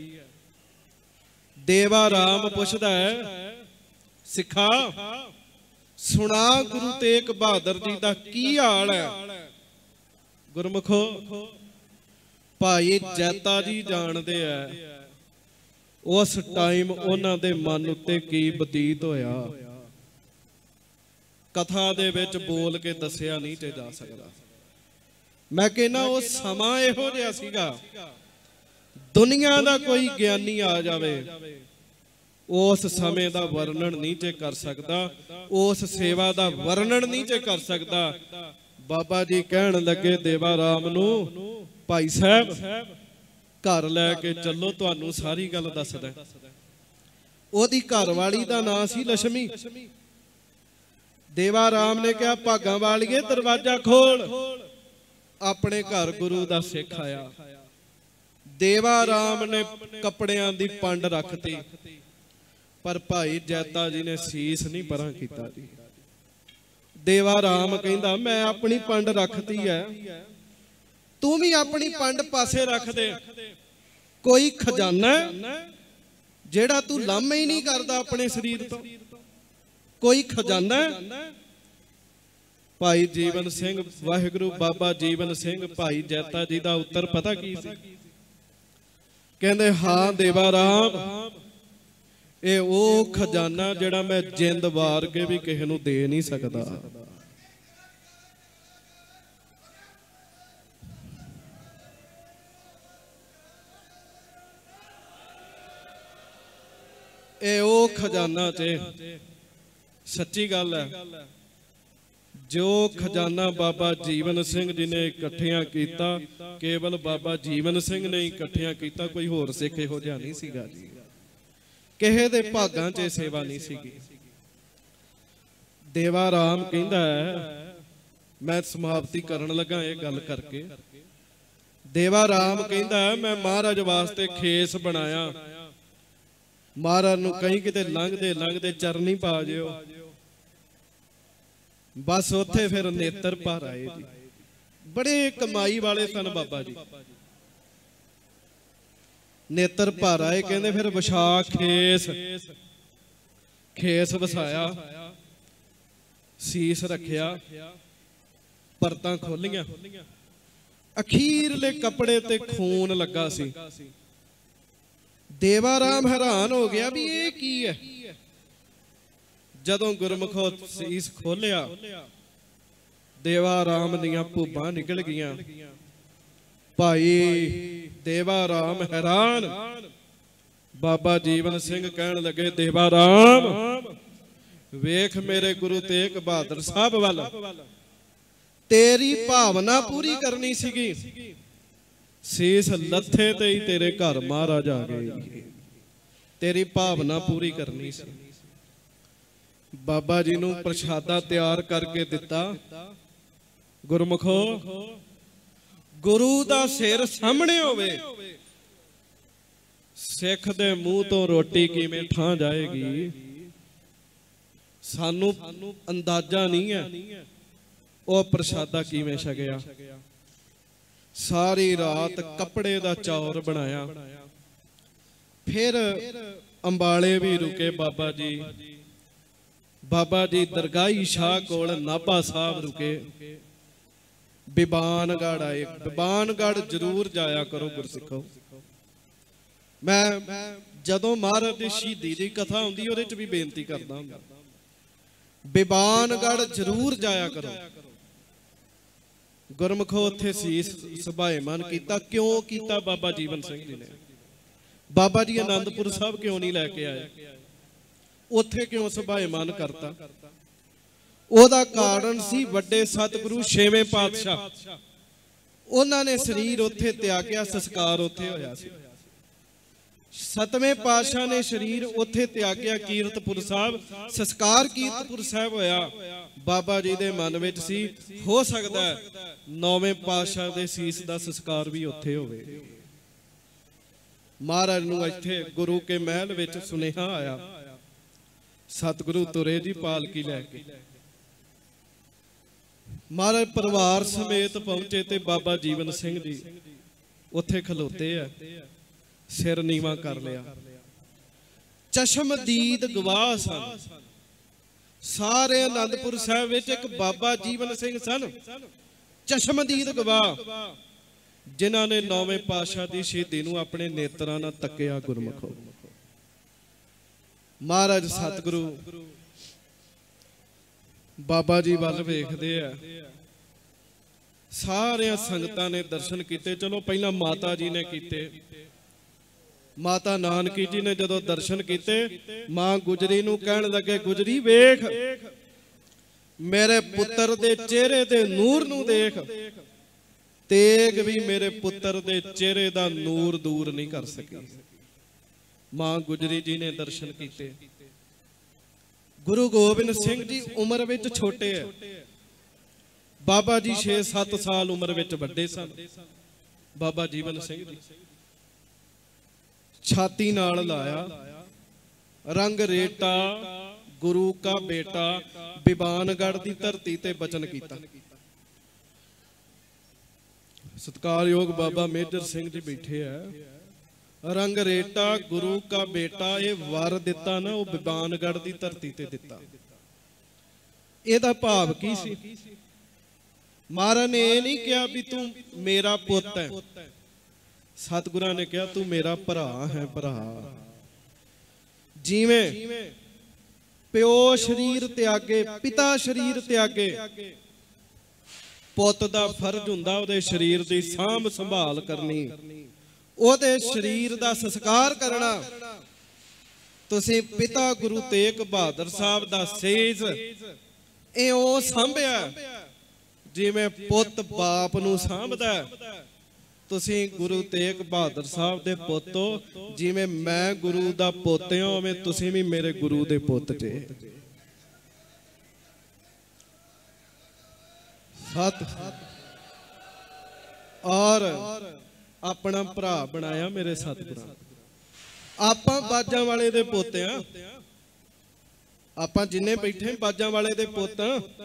ਦੇਵਾ ਰਾਮ ਪੁੱਛਦਾ ਹੈ ਸਿੱਖਾ ਸੁਣਾ ਗੁਰੂ ਤੇਗ ਬਹਾਦਰ ਜੀ ਦਾ ਕੀ ਹਾਲ ਹੈ? ਗੁਰਮੁਖੋ ਭਾਈ ਜੈਤਾ ਜੀ ਜਾਣਦੇ ਆ ਉਸ ਟਾਈਮ ਉਹਨਾਂ ਦੇ ਮਨ ਉੱਤੇ ਕੀ ਬਤੀਤ ਹੋਇਆ। ਕਥਾ ਦੇ ਵਿੱਚ ਬੋਲ ਕੇ ਦੱਸਿਆ ਨਹੀਂ ਤੇ ਜਾ ਸਕਦਾ। ਮੈਂ ਕਹਿੰਦਾ ਉਹ ਸਮਾਂ ਇਹੋ ਜਿਹਾ ਸੀਗਾ, ਦੁਨੀਆ ਦਾ ਕੋਈ ਗਿਆਨੀ ਆ ਜਾਵੇ ਉਸ ਸਮੇਂ ਦਾ ਵਰਣਨ ਨਹੀਂ ਜੇ ਕਰ ਸਕਦਾ, ਉਸ ਸੇਵਾ ਦਾ ਵਰਣਨ ਨਹੀਂ ਜੇ ਕਰ ਸਕਦਾ। ਬਾਬਾ ਜੀ ਕਹਿਣ ਲੱਗੇ ਦੇਵਾ ਰਾਮ ਨੂੰ, ਭਾਈ ਸਾਹਿਬ ਘਰ ਲੈ ਕੇ ਚੱਲੋ, ਤੁਹਾਨੂੰ ਸਾਰੀ ਗੱਲ ਦੱਸਦਾ। ਉਹਦੀ ਘਰ ਵਾਲੀ ਦਾ ਨਾਂ ਸੀ ਲక్ష్ਮੀ। ਦੇਵਾ ਰਾਮ ਨੇ ਕਿਹਾ ਭਾਗਾਂ ਵਾਲੀਏ ਦਰਵਾਜ਼ਾ ਖੋਲ। ਆਪਣੇ ਘਰ ਗੁਰੂ ਦਾ ਸਿੱਖ ਆਇਆ। ਦੇਵਾ ਰਾਮ ਨੇ ਕੱਪੜਿਆਂ ਦੀ ਪੰਡ ਰੱਖਤੀ, ਪਰ ਭਾਈ ਜੈਤਾ ਜੀ ਨੇ ਸੀਸ ਨਹੀਂ ਪਰਾਂ ਕੀਤਾ ਜੀ। ਦੇਵਾ ਰਾਮ ਕਹਿੰਦਾ ਮੈਂ ਆਪਣੀ ਪੰਡ ਰੱਖਤੀ ਹੈ, ਤੂੰ ਵੀ ਆਪਣੀ ਪੰਡ ਪਾਸੇ ਰੱਖ ਦੇ। ਕੋਈ ਖਜ਼ਾਨਾ ਜਿਹੜਾ ਤੂੰ ਲਾਮੇ ਹੀ ਨਹੀਂ ਕਰਦਾ ਆਪਣੇ ਸਰੀਰ ਤੋਂ? ਕੋਈ ਖਜ਼ਾਨਾ? ਭਾਈ ਜੀਵਨ ਸਿੰਘ ਵਾਹਿਗੁਰੂ ਬਾਬਾ ਜੀਵਨ ਸਿੰਘ ਭਾਈ ਜੈਤਾ ਜੀ ਦਾ ਉੱਤਰ ਪਤਾ ਕੀ ਸੀ? ਕਹਿੰਦੇ ਹਾਂ ਦੇਵਾ ਰਾਮ, ਇਹ ਉਹ ਖਜ਼ਾਨਾ ਜਿਹੜਾ ਮੈਂ ਜਿੰਦ ਵਾਰ ਕੇ ਵੀ ਕਿਸੇ ਨੂੰ ਦੇ ਨਹੀਂ ਸਕਦਾ। ਇਹ ਉਹ ਖਜ਼ਾਨਾ ਤੇ ਸੱਚੀ ਗੱਲ ਹੈ ਜੋ ਖਜ਼ਾਨਾ ਬਾਬਾ ਜੀਵਨ ਸਿੰਘ ਜੀ ਨੇ ਇਕੱਠਿਆਂ ਕੀਤਾ, ਕੇਵਲ ਬਾਬਾ ਜੀਵਨ ਸਿੰਘ ਨੇ ਇਕੱਠਿਆਂ ਕੀਤਾ, ਕੋਈ ਹੋਰ ਸਿੱਖ ਇਹੋ ਜਿਹਾ ਨਹੀਂ ਸੀਗਾ ਜੀ। ਕਿਸੇ ਦੇ ਭਾਗਾਂ 'ਚ ਸੇਵਾ ਨਹੀਂ ਸੀਗੀ। ਦੇਵਾ ਰਾਮ ਕਹਿੰਦਾ ਹੈ, ਮੈਂ ਸਮਾਪਤੀ ਕਰਨ ਲੱਗਾ ਇਹ ਗੱਲ ਕਰਕੇ। ਦੇਵਾ ਰਾਮ ਕਹਿੰਦਾ ਮੈਂ ਮਹਾਰਾਜ ਵਾਸਤੇ ਖੇਸ ਬਣਾਇਆ, ਮਹਾਰਾਜ ਨੂੰ ਕਹੀਂ ਕਿਤੇ ਲੰਘਦੇ ਲੰਘਦੇ ਚਰਨੀ ਪਾ ਜਿਓ। ਬਸ ਉੱਥੇ ਫਿਰ ਨੇਤਰ ਭਰ ਆਏ ਜੀ। ਬੜੇ ਕਮਾਈ ਵਾਲੇ ਸਨ ਬਾਬਾ ਜੀ। ਨੇਤਰ ਭਰ ਆਏ, ਕਹਿੰਦੇ ਫਿਰ ਵਿਛਾ ਖੇਸ। ਖੇਸ ਵਸਾਇਆ, ਸੀਸ ਰੱਖਿਆ, ਪਰਤਾਂ ਖੋਲੀਆਂ, ਅਖੀਰਲੇ ਕੱਪੜੇ ਤੇ ਖੂਨ ਲੱਗਾ ਸੀ। ਦੇਵਾ ਰਾਮ ਹੈਰਾਨ ਹੋ ਗਿਆ ਵੀ ਇਹ ਕੀ ਹੈ। ਜਦੋਂ ਗੁਰਮੁਖੋ ਸੀਸ ਖੋਲਿਆ ਦੇਵਾ ਰਾਮ ਦੀਆਂ ਭੂਬਾਂ ਨਿਕਲ ਗਈਆਂ। ਭਾਈ ਦੇਵਾ ਰਾਮ ਹੈਰਾਨ। ਬਾਬਾ ਜੀਵਨ ਸਿੰਘ ਕਹਿਣ ਲੱਗੇ, ਦੇਵਾ ਰਾਮ ਵੇਖ ਮੇਰੇ ਗੁਰੂ ਤੇਗ ਬਹਾਦਰ ਸਾਹਿਬ ਵੱਲ, ਤੇਰੀ ਭਾਵਨਾ ਪੂਰੀ ਕਰਨੀ ਸੀਗੀ, ਸੀਸ ਲੱਥੇ ਤੇ ਹੀ ਤੇਰੇ ਘਰ ਮਹਾਰਾਜ ਆ ਗਏ। ਤੇਰੀ ਭਾਵਨਾ ਪੂਰੀ ਕਰਨੀ ਸੀ। ਬਾਬਾ ਜੀ ਨੂੰ ਪ੍ਰਸ਼ਾਦਾ ਤਿਆਰ ਕਰਕੇ ਦਿੱਤਾ। ਗੁਰਮੁਖੋ, ਗੁਰੂ ਦਾ ਸਿਰ ਸਾਹਮਣੇ ਹੋਵੇ, ਸਿੱਖ ਦੇ ਮੂੰਹ ਤੋਂ ਰੋਟੀ ਕਿਵੇਂ ਠਾਂ ਜਾਏਗੀ, ਸਾਨੂੰ ਅੰਦਾਜ਼ਾ ਨਹੀਂ ਹੈ ਉਹ ਪ੍ਰਸ਼ਾਦਾ ਕਿਵੇਂ ਛਕਿਆ। ਸਾਰੀ ਰਾਤ ਕੱਪੜੇ ਦਾ ਚੌਰ ਬਣਾਇਆ। ਫਿਰ ਅੰਬਾਲੇ ਵੀ ਰੁਕੇ ਬਾਬਾ ਜੀ। ਬਾਬਾ ਜੀ ਦਰਗਾਹੀ ਸ਼ਾਹ ਕੋਲ ਨਾਭਾ ਸਾਹਿਬ ਰੁਕੇ। ਬਿਬਾਨਗੜ੍ਹ ਆਏ। ਬਿਬਾਨਗੜ੍ਹ ਜ਼ਰੂਰ ਜਾਇਆ ਕਰੋ ਗੁਰਸਿੱਖੋ। ਮੈਂ ਜਦੋਂ ਮਹਾਰਾਜ ਦੀ ਸ਼ਹੀਦੀ ਦੀ ਕਥਾ ਹੁੰਦੀ ਉਹਦੇ ਚ ਵੀ ਬੇਨਤੀ ਕਰਦਾ ਹੁੰਦਾ, ਬਿਬਾਨਗੜ੍ਹ ਜ਼ਰੂਰ ਜਾਇਆ ਕਰੋ। ਗੁਰਮੁਖੋ ਉੱਥੇ ਸੀਸ ਸੁਭਾਏਮਾਨ ਕੀਤਾ। ਕਿਉਂ ਕੀਤਾ ਬਾਬਾ ਜੀਵਨ ਸਿੰਘ ਜੀ ਨੇ? ਬਾਬਾ ਜੀ ਆਨੰਦਪੁਰ ਸਾਹਿਬ ਕਿਉਂ ਨਹੀਂ ਲੈ ਕੇ ਆਏ? ਉੱਥੇ ਕਿਉਂ ਸੁਭਾਏਮਾਨ ਕਰਤਾ? ਉਹਦਾ ਕਾਰਨ ਸੀ ਵੱਡੇ ਸਤਿਗੁਰੂ ਛੇਵੇਂ ਪਾਤਸ਼ਾਹ, ਉਹਨਾਂ ਨੇ ਸਰੀਰ ਉੱਥੇ ਤਿਆਗਿਆ, ਸੰਸਕਾਰ ਉੱਥੇ ਹੋਇਆ ਸੀ। ਸਤਵੇਂ ਪਾਤਸ਼ਾਹ ਨੇ ਸਰੀਰ ਉੱਥੇ ਤਿਆਗਿਆ ਕੀਰਤਪੁਰ ਸਾਹਿਬ, ਸੰਸਕਾਰ ਕੀਰਤਪੁਰ ਸਾਹਿਬ ਹੋਇਆ। ਬਾਬਾ ਜੀ ਦੇ ਮਨ ਵਿੱਚ ਸੀ, ਹੋ ਸਕਦਾ ਹੈ ਨੌਵੇਂ ਪਾਤਸ਼ਾਹ ਦੇ ਸੀਸ ਦਾ ਸੰਸਕਾਰ ਵੀ ਉੱਥੇ ਹੋਵੇ। ਮਹਾਰਾਜ ਨੂੰ ਇੱਥੇ ਗੁਰੂ ਕੇ ਮਹਿਲ ਵਿੱਚ ਸੁਨੇਹਾ ਆਇਆ, ਸਤਿਗੁਰੂ ਤੁਰੇ ਜੀ ਪਾਲਕੀ ਲੈ ਕੇ। ਮਹਾਰਾਜ ਪਰਿਵਾਰ ਸਮੇਤ ਪਹੁੰਚੇ ਤੇ ਬਾਬਾ ਜੀਵਨ ਸਿੰਘ ਜੀ ਉੱਥੇ ਖਲੋਤੇ ਆ, ਸਿਰ ਨੀਵਾਂ ਕਰ ਲਿਆ। ਚਸ਼ਮਦੀਦ ਗਵਾਹ ਸਨ ਸਾਰੇ ਆਨੰਦਪੁਰ ਸਾਹਿਬ ਵਿੱਚ। ਇੱਕ ਬਾਬਾ ਜੀਵਨ ਸਿੰਘ ਸਨ ਚਸ਼ਮਦੀਦ ਗਵਾਹ, ਜਿਨ੍ਹਾਂ ਨੇ ਨੌਵੇਂ ਪਾਤਸ਼ਾਹ ਦੀ ਸ਼ਹੀਦੀ ਨੂੰ ਆਪਣੇ ਨੇਤਰਾਂ ਨਾਲ ਤੱਕਿਆ। ਗੁਰਮੁਖੋ, ਮਹਾਰਾਜ ਸਤਿਗੁਰੂ ਬਾਬਾ ਜੀ ਵੱਲ ਵੇਖਦੇ ਆ। ਸਾਰਿਆਂ ਸੰਗਤਾਂ ਨੇ ਦਰਸ਼ਨ ਕੀਤੇ। ਚਲੋ ਪਹਿਲਾਂ ਮਾਤਾ ਜੀ ਨੇ ਕੀਤੇ। ਮਾਤਾ ਨਾਨਕੀ ਜੀ ਨੇ ਜਦੋਂ ਦਰਸ਼ਨ ਕੀਤੇ, ਮਾਂ ਗੁਜਰੀ ਨੂੰ ਕਹਿਣ ਲੱਗੇ, ਗੁਜਰੀ ਵੇਖ ਮੇਰੇ ਪੁੱਤਰ ਦੇ ਚਿਹਰੇ ਦੇ ਨੂਰ ਨੂੰ ਦੇਖ। ਤੇਗ ਵੀ ਮੇਰੇ ਪੁੱਤਰ ਦੇ ਚਿਹਰੇ ਦਾ ਨੂਰ ਦੂਰ ਨਹੀਂ ਕਰ ਸਕੀ। ਮਾਂ ਗੁਜਰੀ ਜੀ ਨੇ ਦਰਸ਼ਨ ਕੀਤੇ। ਗੁਰੂ ਗੋਬਿੰਦ ਸਿੰਘ ਜੀ ਉਮਰ ਵਿੱਚ ਛੋਟੇ ਹੈ, ਬਾਬਾ ਜੀ ਛੇ ਸੱਤ ਸਾਲ ਉਮਰ ਵਿੱਚ ਵੱਡੇ ਸਨ। ਬਾਬਾ ਜੀਵਨ ਸਿੰਘ ਜੀ ਛਾਤੀ ਨਾਲ ਲਾਇਆ, ਰੰਗ ਰੇਟਾ ਗੁਰੂ ਕਾ ਬੇਟਾ, ਬਿਬਾਨਗੜ੍ਹ ਦੀ ਧਰਤੀ ਤੇ ਬਚਨ ਕੀਤਾ। ਸਤਿਕਾਰਯੋਗ ਬਾਬਾ ਮੇਜਰ ਸਿੰਘ ਜੀ ਬੈਠੇ ਆ। ਰੰਗ ਰੇਟਾ ਗੁਰੂ ਕਾ ਬੇਟਾ, ਇਹ ਵਰ ਦਿੱਤਾ ਨਾ, ਉਹ ਬਿਬਾਨਗੜ੍ਹ ਦੀ ਧਰਤੀ ਤੇ ਦਿੱਤਾ। ਇਹਦਾ ਭਾਵ ਕੀ ਸੀ? ਮਹਾਰਾਜ ਨੇ ਇਹ ਨਹੀਂ ਕਿਹਾ ਵੀ ਤੂੰ ਮੇਰਾ ਪੁੱਤ ਹੈ, ਸਤਿਗੁਰਾਂ ਨੇ ਕਿਹਾ ਤੂੰ ਮੇਰਾ ਭਰਾ ਹੈ। ਭਰਾ ਜਿਵੇਂ ਪਿਓ ਸ਼ਰੀਰ ਤਿਆਗੇ, ਪਿਤਾ ਸ਼ਰੀਰ ਤਿਆਗੇ, ਪੁੱਤ ਦਾ ਫਰਜ਼ ਹੁੰਦਾ ਉਹਦੇ ਸ਼ਰੀਰ ਦੀ ਸਾਂਭ ਸੰਭਾਲ ਕਰਨੀ, ਉਹਦੇ ਸ਼ਰੀਰ ਦਾ ਸੰਸਕਾਰ ਕਰਨਾ। ਤੁਸੀਂ ਪਿਤਾ ਗੁਰੂ ਤੇਗ ਬਹਾਦਰ ਸਾਹਿਬ ਦਾ ਸੀਸ ਇਹ ਉਹ ਸਾਂਭਿਆ ਜਿਵੇਂ ਪੁੱਤ ਬਾਪ ਨੂੰ ਸਾਂਭਦਾ। ਤੁਸੀਂ ਗੁਰੂ ਤੇਗ ਬਹਾਦਰ ਸਾਹਿਬ ਦੇ ਪੁੱਤ ਹੋ। ਜਿਵੇਂ ਮੈਂ ਗੁਰੂ ਦਾ ਪੁੱਤ ਹਾਂ, ਉਵੇਂ ਤੁਸੀਂ ਵੀ ਮੇਰੇ ਗੁਰੂ ਦੇ ਪੁੱਤ ਜੇ। ਸਤ ਔਰ ਆਪਣਾ ਭਰਾ ਬਣਾਇਆ ਮੇਰੇ ਸਤਿਗੁਰਾਂ। ਆਪਾਂ ਬਾਜਾਂ ਵਾਲੇ ਦੇ ਪੁੱਤ ਆ। ਆਪਾਂ ਜਿੰਨੇ ਬੈਠੇ ਬਾਜਾਂ ਵਾਲੇ ਦੇ ਪੁੱਤ,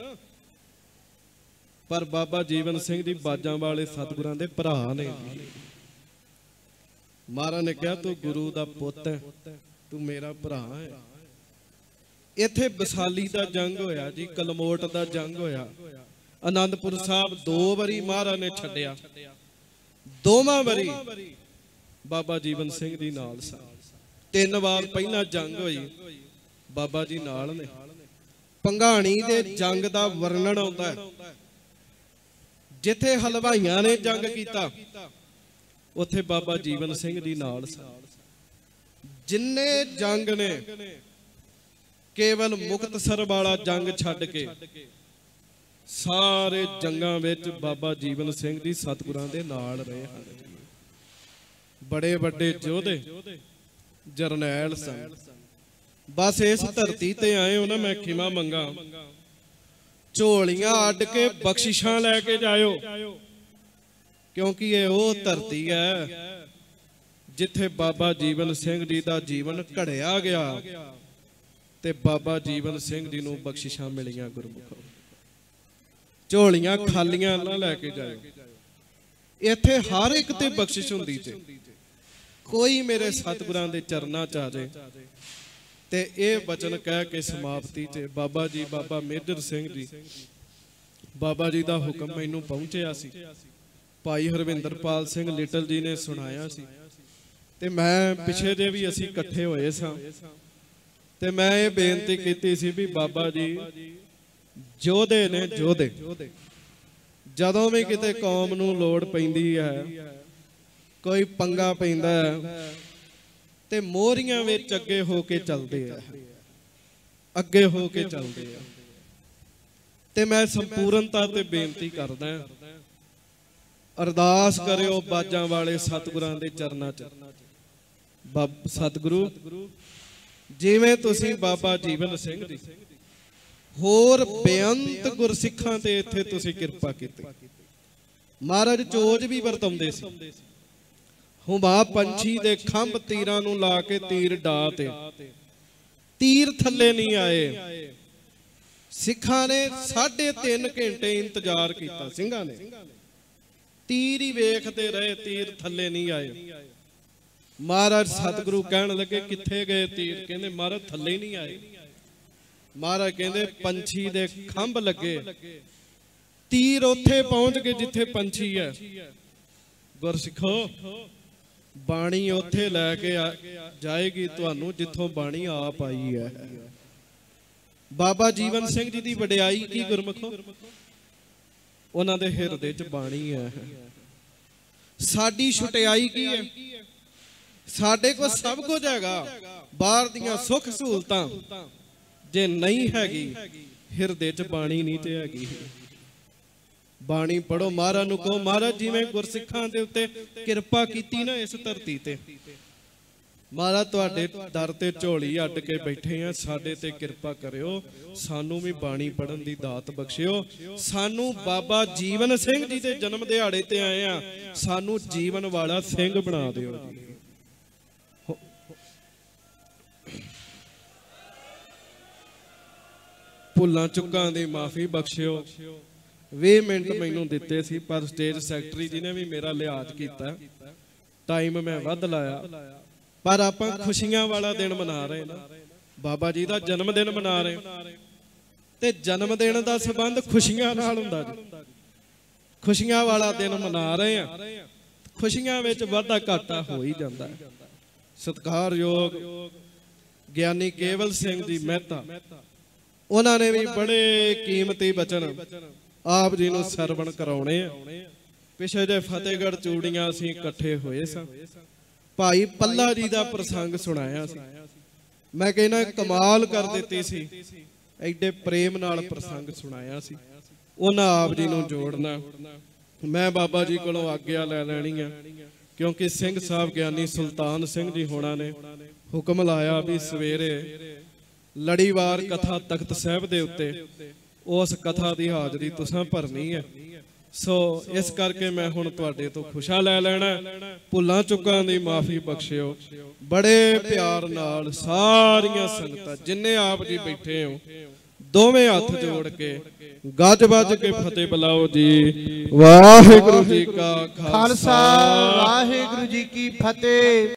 ਪਰ ਬਾਬਾ ਜੀਵਨ ਸਿੰਘ ਜੀ ਬਾਜਾਂ ਵਾਲੇ ਸਤਿਗੁਰਾਂ ਦੇ ਭਰਾ ਨੇ। ਮਹਾਰਾਜ ਨੇ ਕਿਹਾ ਤੂੰ ਗੁਰੂ ਦਾ ਪੁੱਤ ਹੈ, ਤੂੰ ਮੇਰਾ ਭਰਾ ਹੈ। ਇੱਥੇ ਵਿਸਾਲੀ ਦਾ ਜੰਗ ਹੋਇਆ ਜੀ, ਕਲਮੋਟ ਦਾ ਜੰਗ ਹੋਇਆ। ਆਨੰਦਪੁਰ ਸਾਹਿਬ ਦੋ ਵਾਰੀ ਮਹਾਰਾਜ ਨੇ ਛੱਡਿਆ, ਦੋਵਾਂ ਵਾਰੀ ਬਾਬਾ ਜੀਵਨ ਸਿੰਘ ਜੀ ਨਾਲ ਸਨ। ਤਿੰਨ ਵਾਰ ਪਹਿਲਾਂ ਜੰਗ ਹੋਈ, ਬਾਬਾ ਜੀ ਨਾਲ ਨੇ। ਭੰਗਾਣੀ ਦੇ ਜੰਗ ਦਾ ਵਰਣਨ ਆਉਂਦਾ ਹੈ। जिथे हलवाइयां ने जंग कीता उत्थे बाबा जीवन सिंह जी नाल सन। जिन्ने जंग ने केवल मुक्तसर वाला जंग छड्ड के सारे जंगां विच बाबा जीवन सिंह जी सतगुरां दे नाल रहे हैं। बड़े बड़े योधे जरनैल सन। बस इस धरती ते आए हो ना, मैं खिमा मंगा, झोलियां अड्ड के बख्शिशां लैके जाओ, क्योंकि ये वो धरती है जिथे बाबा जीवन सिंह जी का जीवन घड़िया गया ते बाबा जीवन सिंह जी नूं बख्शिशां मिलियां। गुरमुखो झोलियां खालियां ना लैके जाओ, इत्थे हर एक ते बख्शिश हुंदी जे। कोई मेरे सतगुरां दे चरनां च आ जाए ते ये बचन कह के समाप्ति च बाबा जी बाबा मेजर सिंह जी बाबा जी दा हुक्म मैनू पहुंचिया सी। भाई हरविंदरपाल सिंह लिटल जी ने सुनाया सी ते मैं पिछे जे भी असी इकट्ठे होए सां ते मैं ये बेनती कीती सी भी बाबा जी जोधे ने जोधे जदों भी किते कौम नूं लोड़ पैंदी है, कोई पंगा पैंदा है ते मोहरियां विच अगे हो के चलते हैं, अगे हो के चलते हैं। ते मैं संपूर्णता ते बेनती करदा, अरदास करियो बाजां वाले सतगुरां दे चरनां च। बाब सतगुरु जिवें तुसीं बाबा जीवन सिंह जी होर बेअंत गुरसिखां ते इत्थे तुसीं किरपा कीती। महाराज चोज भी वरताउंदे सी, हुमा पंछी दे खंभ तीरां नूं ला के तीर डा ते तीर थल्ले नहीं आए। सिखां ने साढ़े तीन घंटे इंतजार किया, सिंघां ने तीर ही वेखते रहे, तीर थल्ले नहीं आए। महाराज सतगुरु कहन लगे किथे गए तीर? कहंदे महाराज थल्ले ही नहीं आए। महाराज कहंदे पंछी दे खंभ लगे, तीर उत्थे पहुंच के जिथे पंछी है। गुरसिखो बाणी उत्थे लैके जाएगी तुहानू जिथों बाणी आप आई है। बाबा जीवन सिंह जी की वडियाई की गुरमुखो, उन्हां दे हिरदे च बाणी है। साडी छुटियाई की है? साडे को सब कुछ हैगा, बाहर दियां सुख सहूलतां जे नहीं हैगी, हिरदे च बाणी नहीं ते हैगी। बाणी पढ़ो, महाराज नूं कहो महाराज जिवें गुरसिखां दे उत्ते किरपा कीती ना इस धरती ते, महाराज तुहाडे दर ते झोली अड्ड के बैठे हैं, साडे ते किरपा करियो, सानू भी बाणी पढ़न दी दात बख्शियो। सानू बाबा जीवन सिंह जी दे जन्म दिहाड़े ते आए हैं, सानू जीवन वाला सिंह बना दिओ जी। भुल्लां चुक्कां दी माफी बख्शियो। ਵੀਹ ਮਿੰਟ ਮੈਨੂੰ ਦਿੱਤੇ ਸੀ पर स्टेज सैकटरी जी ने भी मेरा लिहाज किया, टाइम मैं वध लाया। पर आपां खुशियां वाला दिन मना रहे ना, बाबा जी का जन्म दिन मना रहे ते जन्म दिन का संबंध खुशियां नाल हुंदा जी। खुशियां वाला दिन मना रहे हैं, खुशियां विच वाधा घाटा हो ही जाता है। सत्कारयोग ਗਿਆਨੀ केवल सिंह जी मेहता उन्होंने भी बड़े कीमती बचन आप जी नूं सरवण कराउणे आ। पिछे जे फतेहगढ़ चूड़ियां असीं इकट्ठे होए सां, भाई पल्ला जी का प्रसंग सुनाया सी। मैं कहना कमाल कर दित्ती सी, एडे प्रेम नाल प्रसंग सुनाया सी। उन्हां आप जी नूं जोड़ना, मैं बाबा जी कोलों आग्या लै लैणी है, क्योंकि सिंह साहब ज्ञानी सुल्तान सिंह जी होना ने हुक्म लाया भी सवेरे लड़ीवार कथा तख्त साहिब दे उत्ते उस कथा की हाजरी तुसां भरनी है। सो इस करके मैं हुण तुहाडे तो खुशा लै लैणा। भुल्लां चुक्कां दी माफी बख्शियो। बड़े प्यार नाल सारियां संगतां जिन्ने आप जी बैठे हो दोवें हाथ जोड़ के गज बज के फतेह बुलाओ जी। वाहिगुरू जी का खालसा, वाहिगुरू जी की फतेह।